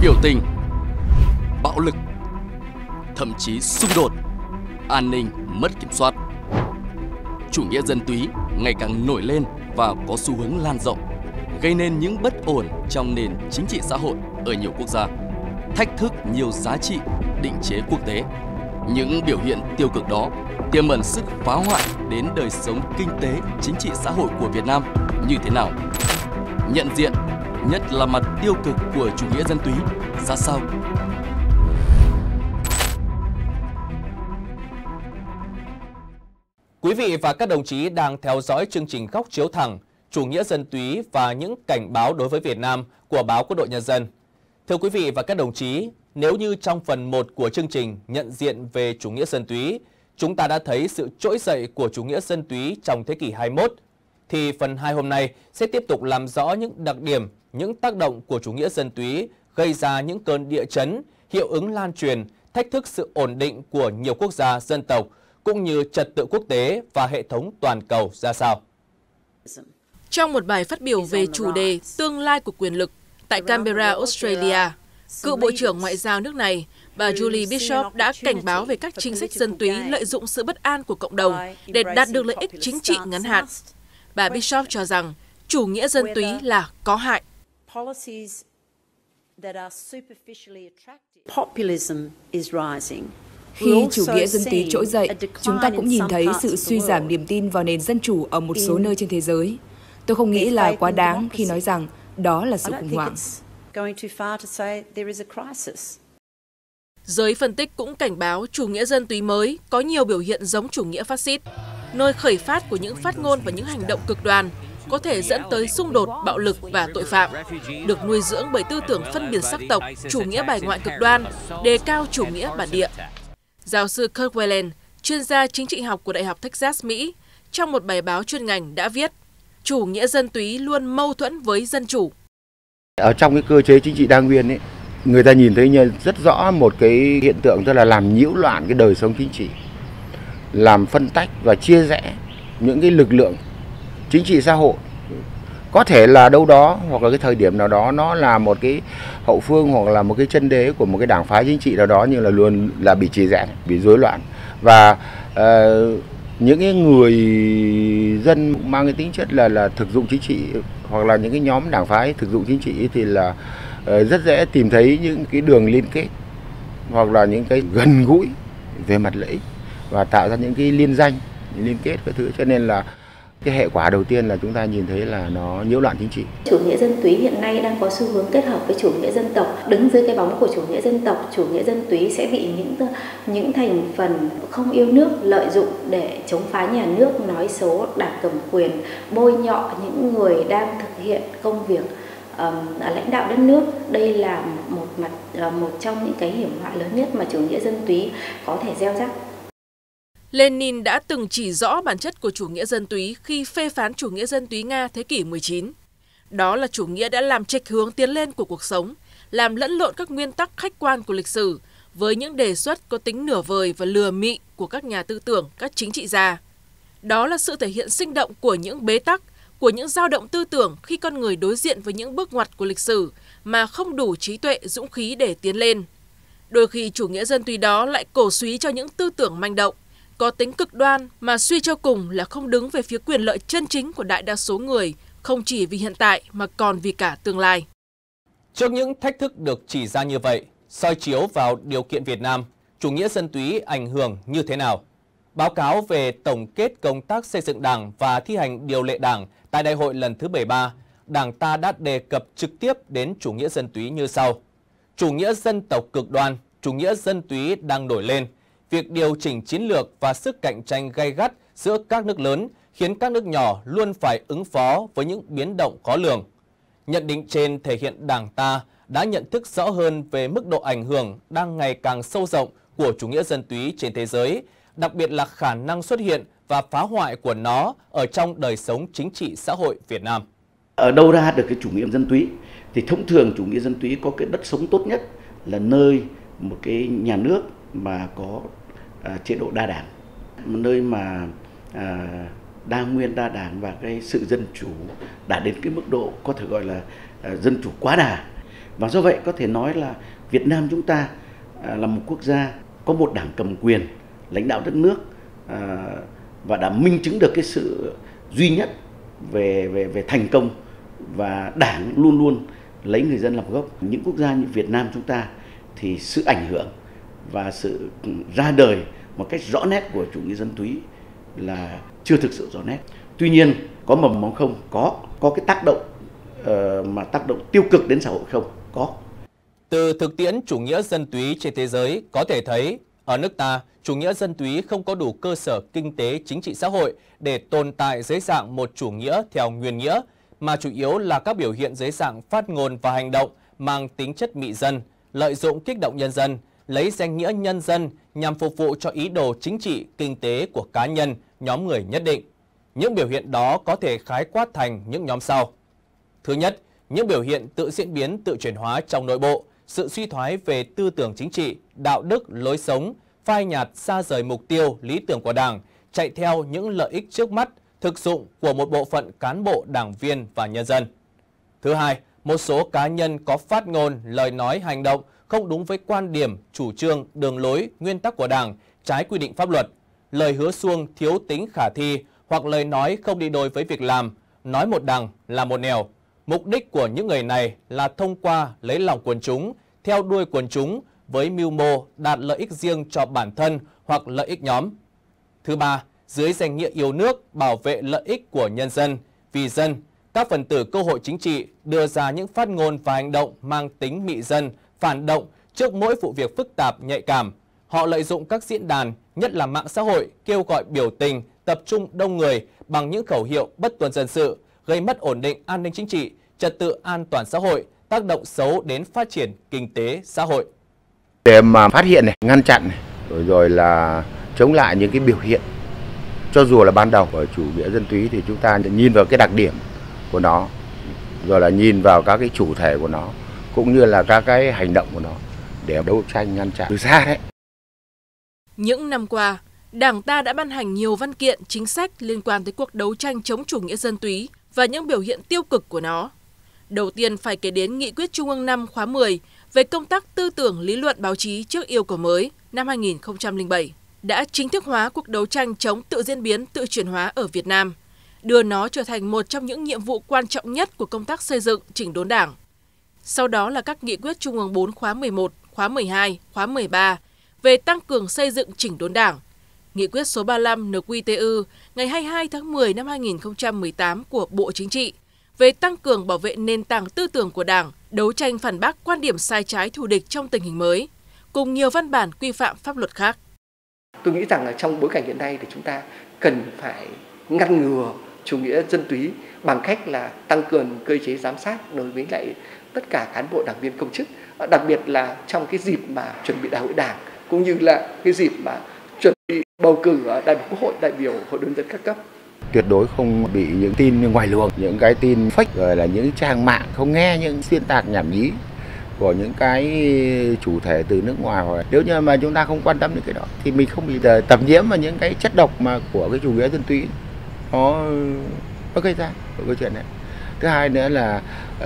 biểu tình, bạo lực, thậm chí xung đột, an ninh mất kiểm soát. Chủ nghĩa dân túy ngày càng nổi lên và có xu hướng lan rộng, gây nên những bất ổn trong nền chính trị xã hội ở nhiều quốc gia, thách thức nhiều giá trị định chế quốc tế. Những biểu hiện tiêu cực đó tiềm ẩn sức phá hoại đến đời sống kinh tế, chính trị xã hội của Việt Nam như thế nào? Nhận diện, nhất là mặt tiêu cực của chủ nghĩa dân túy ra sao? Quý vị và các đồng chí đang theo dõi chương trình Góc Chiếu Thẳng, chủ nghĩa dân túy và những cảnh báo đối với Việt Nam của báo Quân đội Nhân dân. Thưa quý vị và các đồng chí, nếu như trong phần 1 của chương trình nhận diện về chủ nghĩa dân túy, chúng ta đã thấy sự trỗi dậy của chủ nghĩa dân túy trong thế kỷ 21, thì phần 2 hôm nay sẽ tiếp tục làm rõ những đặc điểm, những tác động của chủ nghĩa dân túy gây ra những cơn địa chấn, hiệu ứng lan truyền, thách thức sự ổn định của nhiều quốc gia, dân tộc, cũng như trật tự quốc tế và hệ thống toàn cầu ra sao. Trong một bài phát biểu về chủ đề tương lai của quyền lực tại Canberra, Australia, cựu Bộ trưởng Ngoại giao nước này, bà Julie Bishop đã cảnh báo về các chính sách dân túy lợi dụng sự bất an của cộng đồng để đạt được lợi ích chính trị ngắn hạn. Bà Bishop cho rằng chủ nghĩa dân túy là có hại. Khi chủ nghĩa dân túy trỗi dậy, chúng ta cũng nhìn thấy sự suy giảm niềm tin vào nền dân chủ ở một số nơi trên thế giới. Tôi không nghĩ là quá đáng khi nói rằng đó là sự khủng hoảng. Giới phân tích cũng cảnh báo chủ nghĩa dân túy mới có nhiều biểu hiện giống chủ nghĩa phát xít, nơi khởi phát của những phát ngôn và những hành động cực đoan có thể dẫn tới xung đột, bạo lực và tội phạm, được nuôi dưỡng bởi tư tưởng phân biệt sắc tộc, chủ nghĩa bài ngoại cực đoan, đề cao chủ nghĩa bản địa. Giáo sư Kurt Whelan, chuyên gia chính trị học của Đại học Texas, Mỹ, trong một bài báo chuyên ngành đã viết, chủ nghĩa dân túy luôn mâu thuẫn với dân chủ. Ở trong cái cơ chế chính trị đa nguyên ấy, người ta nhìn thấy rất rõ một cái hiện tượng, tức là làm nhiễu loạn cái đời sống chính trị, làm phân tách và chia rẽ những cái lực lượng chính trị xã hội. Có thể là đâu đó hoặc là cái thời điểm nào đó nó là một cái hậu phương hoặc là một cái chân đế của một cái đảng phái chính trị nào đó, nhưng là luôn là bị chia rẽ, bị rối loạn. Và những cái người dân mang cái tính chất là thực dụng chính trị hoặc là những cái nhóm đảng phái thực dụng chính trị thì là rất dễ tìm thấy những cái đường liên kết hoặc là những cái gần gũi về mặt lợi ích và tạo ra những cái liên danh, liên kết các thứ. Cho nên là cái hệ quả đầu tiên là chúng ta nhìn thấy là nó nhiễu loạn chính trị. Chủ nghĩa dân túy hiện nay đang có xu hướng kết hợp với chủ nghĩa dân tộc. Đứng dưới cái bóng của chủ nghĩa dân tộc, chủ nghĩa dân túy sẽ bị những thành phần không yêu nước lợi dụng để chống phá nhà nước, nói xấu đảng cầm quyền, bôi nhọ những người đang thực hiện công việc lãnh đạo đất nước. Đây là một trong những cái hiểm họa lớn nhất mà chủ nghĩa dân túy có thể gieo rắc. Lenin đã từng chỉ rõ bản chất của chủ nghĩa dân túy khi phê phán chủ nghĩa dân túy Nga thế kỷ 19. Đó là chủ nghĩa đã làm chệch hướng tiến lên của cuộc sống, làm lẫn lộn các nguyên tắc khách quan của lịch sử với những đề xuất có tính nửa vời và lừa mị của các nhà tư tưởng, các chính trị gia. Đó là sự thể hiện sinh động của những bế tắc, của những dao động tư tưởng khi con người đối diện với những bước ngoặt của lịch sử mà không đủ trí tuệ, dũng khí để tiến lên. Đôi khi chủ nghĩa dân túy đó lại cổ súy cho những tư tưởng manh động, có tính cực đoan mà suy cho cùng là không đứng về phía quyền lợi chân chính của đại đa số người, không chỉ vì hiện tại mà còn vì cả tương lai. Trước những thách thức được chỉ ra như vậy, soi chiếu vào điều kiện Việt Nam, chủ nghĩa dân túy ảnh hưởng như thế nào? Báo cáo về tổng kết công tác xây dựng Đảng và thi hành điều lệ Đảng tại Đại hội lần thứ 73, Đảng ta đã đề cập trực tiếp đến chủ nghĩa dân túy như sau. Chủ nghĩa dân tộc cực đoan, chủ nghĩa dân túy đang nổi lên. Việc điều chỉnh chiến lược và sức cạnh tranh gay gắt giữa các nước lớn khiến các nước nhỏ luôn phải ứng phó với những biến động khó lường. Nhận định trên thể hiện Đảng ta đã nhận thức rõ hơn về mức độ ảnh hưởng đang ngày càng sâu rộng của chủ nghĩa dân túy trên thế giới, đặc biệt là khả năng xuất hiện và phá hoại của nó ở trong đời sống chính trị xã hội Việt Nam. Ở đâu ra được cái chủ nghĩa dân túy? Thì thông thường chủ nghĩa dân túy có cái đất sống tốt nhất là nơi một cái nhà nước mà có chế độ đa đảng, một nơi mà đa nguyên đa đảng và cái sự dân chủ đã đến cái mức độ có thể gọi là dân chủ quá đà. Và do vậy có thể nói là Việt Nam chúng ta là một quốc gia có một đảng cầm quyền lãnh đạo đất nước và đã minh chứng được cái sự duy nhất về thành công, và đảng luôn luôn lấy người dân làm gốc. Những quốc gia như Việt Nam chúng ta thì sự ảnh hưởng và sự ra đời một cách rõ nét của chủ nghĩa dân túy là chưa thực sự rõ nét. Tuy nhiên có mầm móng không? Có cái tác động mà tác động tiêu cực đến xã hội không? Có. Từ thực tiễn chủ nghĩa dân túy trên thế giới có thể thấy, ở nước ta, chủ nghĩa dân túy không có đủ cơ sở kinh tế, chính trị xã hội để tồn tại dưới dạng một chủ nghĩa theo nguyên nghĩa, mà chủ yếu là các biểu hiện dưới dạng phát ngôn và hành động mang tính chất mị dân, lợi dụng kích động nhân dân, lấy danh nghĩa nhân dân nhằm phục vụ cho ý đồ chính trị, kinh tế của cá nhân, nhóm người nhất định. Những biểu hiện đó có thể khái quát thành những nhóm sau. Thứ nhất, những biểu hiện tự diễn biến, tự chuyển hóa trong nội bộ, sự suy thoái về tư tưởng chính trị, đạo đức, lối sống, phai nhạt xa rời mục tiêu, lý tưởng của Đảng, chạy theo những lợi ích trước mắt, thực dụng của một bộ phận cán bộ, đảng viên và nhân dân. Thứ hai, một số cá nhân có phát ngôn, lời nói, hành động không đúng với quan điểm, chủ trương, đường lối, nguyên tắc của Đảng, trái quy định pháp luật, lời hứa suông thiếu tính khả thi hoặc lời nói không đi đôi với việc làm, nói một đằng làm một nẻo. Mục đích của những người này là thông qua lấy lòng quần chúng, theo đuôi quần chúng với mưu mô đạt lợi ích riêng cho bản thân hoặc lợi ích nhóm. Thứ ba, dưới danh nghĩa yêu nước, bảo vệ lợi ích của nhân dân, vì dân, các phần tử cơ hội chính trị đưa ra những phát ngôn và hành động mang tính mị dân, phản động trước mỗi vụ việc phức tạp, nhạy cảm. Họ lợi dụng các diễn đàn, nhất là mạng xã hội, kêu gọi biểu tình, tập trung đông người bằng những khẩu hiệu bất tuân dân sự, gây mất ổn định an ninh chính trị, trật tự an toàn xã hội, tác động xấu đến phát triển kinh tế xã hội. Để mà phát hiện này, ngăn chặn này, rồi là chống lại những cái biểu hiện, cho dù là ban đầu của chủ nghĩa dân túy, thì chúng ta nhìn vào cái đặc điểm của nó, rồi là nhìn vào các cái chủ thể của nó, cũng như là các cái hành động của nó để đấu tranh ngăn chặn từ xa đấy. Những năm qua, Đảng ta đã ban hành nhiều văn kiện, chính sách liên quan tới cuộc đấu tranh chống chủ nghĩa dân túy và những biểu hiện tiêu cực của nó. Đầu tiên phải kể đến Nghị quyết Trung ương 5 khóa 10 về công tác tư tưởng lý luận báo chí trước yêu cầu mới năm 2007 đã chính thức hóa cuộc đấu tranh chống tự diễn biến, tự chuyển hóa ở Việt Nam, đưa nó trở thành một trong những nhiệm vụ quan trọng nhất của công tác xây dựng, chỉnh đốn Đảng. Sau đó là các Nghị quyết Trung ương 4 khóa 11, khóa 12, khóa 13 về tăng cường xây dựng chỉnh đốn Đảng, Nghị quyết số 35 NQTU ngày 22 tháng 10 năm 2018 của Bộ Chính trị về tăng cường bảo vệ nền tảng tư tưởng của Đảng, đấu tranh phản bác quan điểm sai trái thù địch trong tình hình mới, cùng nhiều văn bản quy phạm pháp luật khác. Tôi nghĩ rằng là trong bối cảnh hiện nay thì chúng ta cần phải ngăn ngừa chủ nghĩa dân túy bằng cách là tăng cường cơ chế giám sát đối với lại tất cả cán bộ, đảng viên, công chức, đặc biệt là trong cái dịp mà chuẩn bị đại hội Đảng, cũng như là cái dịp mà chuẩn bị bầu cử đại biểu Quốc hội, đại biểu Hội đồng nhân dân các cấp. Tuyệt đối không bị những tin ngoài luồng, những cái tin fake, rồi là những trang mạng, không nghe những xuyên tạc nhảm nhí của những cái chủ thể từ nước ngoài. Hoặc nếu như mà chúng ta không quan tâm đến cái đó thì mình không bị tập nhiễm vào những cái chất độc mà của cái chủ nghĩa dân túy nó gây ra của câu chuyện này. Thứ hai nữa là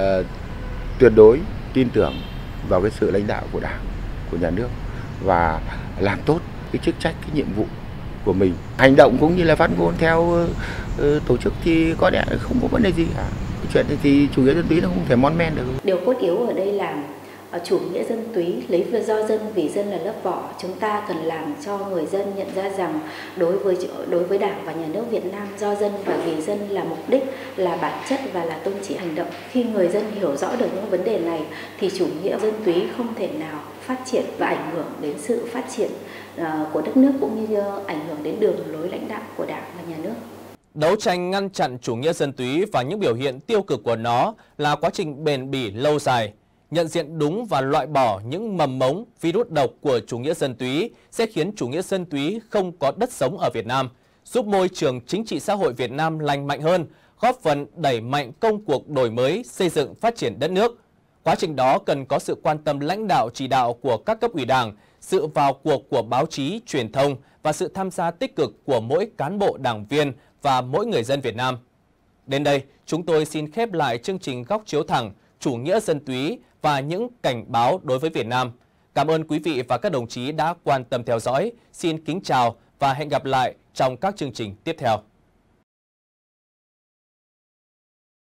tuyệt đối tin tưởng vào cái sự lãnh đạo của Đảng, của nhà nước và làm tốt cái chức trách, cái nhiệm vụ của mình. Hành động cũng như là phát ngôn theo tổ chức thì có lẽ không có vấn đề gì cả. Cái chuyện này thì chủ nghĩa dân túy nó không thể mon men được. Điều cốt yếu ở đây là chủ nghĩa dân túy lấy do dân vì dân là lớp vỏ. Chúng ta cần làm cho người dân nhận ra rằng đối với Đảng và nhà nước Việt Nam, do dân và vì dân là mục đích, là bản chất và là tôn chỉ hành động. Khi người dân hiểu rõ được những vấn đề này thì chủ nghĩa dân túy không thể nào phát triển và ảnh hưởng đến sự phát triển của đất nước, cũng như ảnh hưởng đến đường lối lãnh đạo của Đảng và nhà nước. Đấu tranh ngăn chặn chủ nghĩa dân túy và những biểu hiện tiêu cực của nó là quá trình bền bỉ lâu dài. Nhận diện đúng và loại bỏ những mầm mống, virus độc của chủ nghĩa dân túy sẽ khiến chủ nghĩa dân túy không có đất sống ở Việt Nam, giúp môi trường chính trị xã hội Việt Nam lành mạnh hơn, góp phần đẩy mạnh công cuộc đổi mới, xây dựng phát triển đất nước. Quá trình đó cần có sự quan tâm lãnh đạo chỉ đạo của các cấp ủy Đảng, sự vào cuộc của báo chí, truyền thông và sự tham gia tích cực của mỗi cán bộ, đảng viên và mỗi người dân Việt Nam. Đến đây, chúng tôi xin khép lại chương trình Góc Chiếu Thẳng, chủ nghĩa dân túy và những cảnh báo đối với Việt Nam. Cảm ơn quý vị và các đồng chí đã quan tâm theo dõi. Xin kính chào và hẹn gặp lại trong các chương trình tiếp theo.